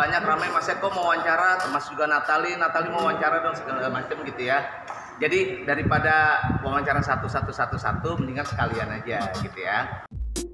banyak ramai Mas Eko mau wawancara, termasuk juga Natali mau wawancara dong segala macam gitu ya. Jadi daripada wawancara satu mendingan sekalian aja gitu ya.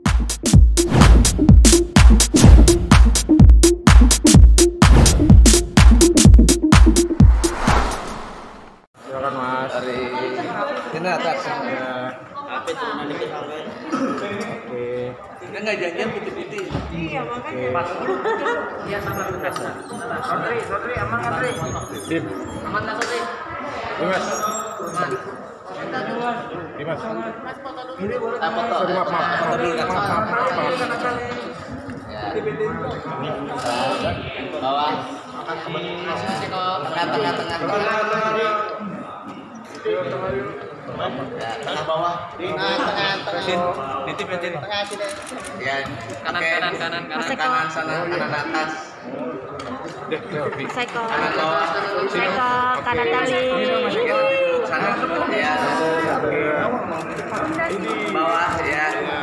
Silakan Mas. Dari ini atas. Apa itu nanti sampai? Oke. Kita nggak janjian putih-putih. Iya makanya. Mas. Iya sama tugas. Sodri aman kan Sodri? Dim. Aman lah Sodri. Dimas. Aman. Dimas. Ini boleh Foto. Sorry, maaf. Foto dulu kan. Ya. Bawah. Tengah. Ya, tengah bawah. Tengah sini. Ya, kanan sana, kanan atas. Seko. Kanan bawah. Seko kanan tali. Sana ya. Bawah ya.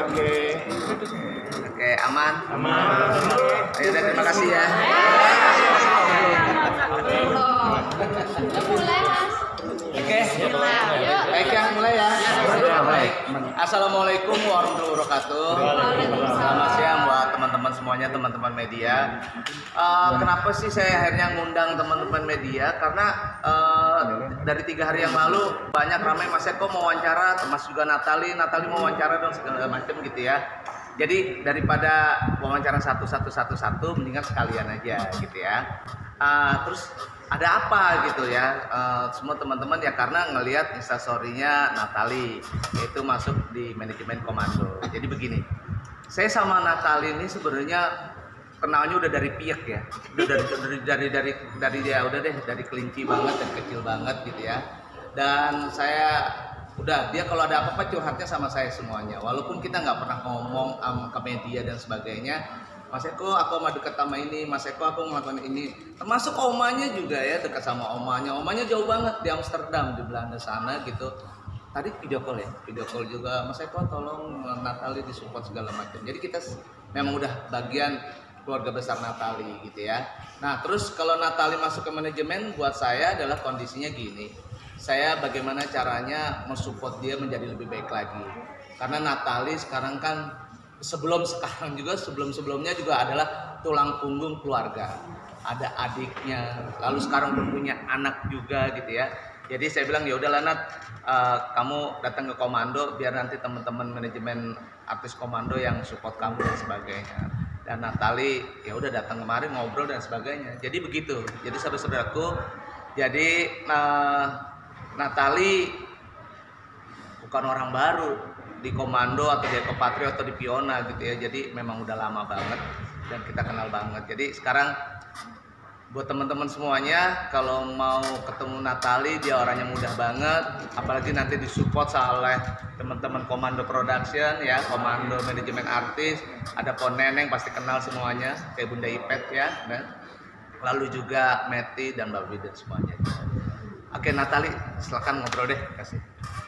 Oke, aman. Ayo, terima kasih ya. Oke, baik yang mulai ya. Baik. Assalamualaikum warahmatullahi wabarakatuh. Selamat siang buat teman-teman semuanya, teman-teman media. Kenapa sih saya akhirnya ngundang teman-teman media? Karena dari 3 hari yang lalu banyak ramai Mas Eko mau wawancara, termasuk juga Natali mau wawancara dong segala macam gitu ya. Jadi daripada wawancara satu mendingan sekalian aja gitu ya. Terus ada apa gitu ya, semua teman-teman ya, karena ngelihat instastorynya Natali itu masuk di manajemen komando. Jadi begini, saya sama Natali ini sebenarnya kenalnya udah dari piek ya, udah dari dia udah deh dari kelinci banget dan kecil banget gitu ya. Dan saya udah, dia kalau ada apa-apa curhatnya sama saya semuanya, walaupun kita nggak pernah ngomong ke media dan sebagainya. Mas Eko, aku mau deket sama ini, Mas Eko aku melakukan ini, termasuk omanya juga ya, dekat sama omanya jauh banget di Amsterdam, di Belanda sana gitu. Tadi video call juga, Mas Eko tolong Natali disupport segala macam. Jadi kita memang udah bagian keluarga besar Natali gitu ya. Nah terus kalau Natali masuk ke manajemen, buat saya adalah kondisinya gini, saya bagaimana caranya mensupport dia menjadi lebih baik lagi. Karena Natali sekarang kan sebelumnya juga adalah tulang punggung keluarga. Ada adiknya, lalu sekarang udah punya anak juga gitu ya. Jadi saya bilang ya udahlah Nat, kamu datang ke komando biar nanti teman-teman manajemen artis komando yang support kamu dan sebagainya. Dan Natali ya udah datang kemarin ngobrol dan sebagainya. Jadi begitu. Jadi saudara-saudaraku, jadi Natali bukan orang baru di komando atau di Eko Patrio atau di Piona gitu ya. Jadi memang udah lama banget dan kita kenal banget. Jadi sekarang buat teman-teman semuanya, kalau mau ketemu Natali, dia orangnya mudah banget, apalagi nanti disupport oleh teman-teman komando production ya, komando manajemen artis, ada Pon Neneng pasti kenal semuanya, kayak Bunda Ipet ya, lalu juga Meti dan Mbak Biden semuanya. Oke Natali, silakan ngobrol deh, kasih.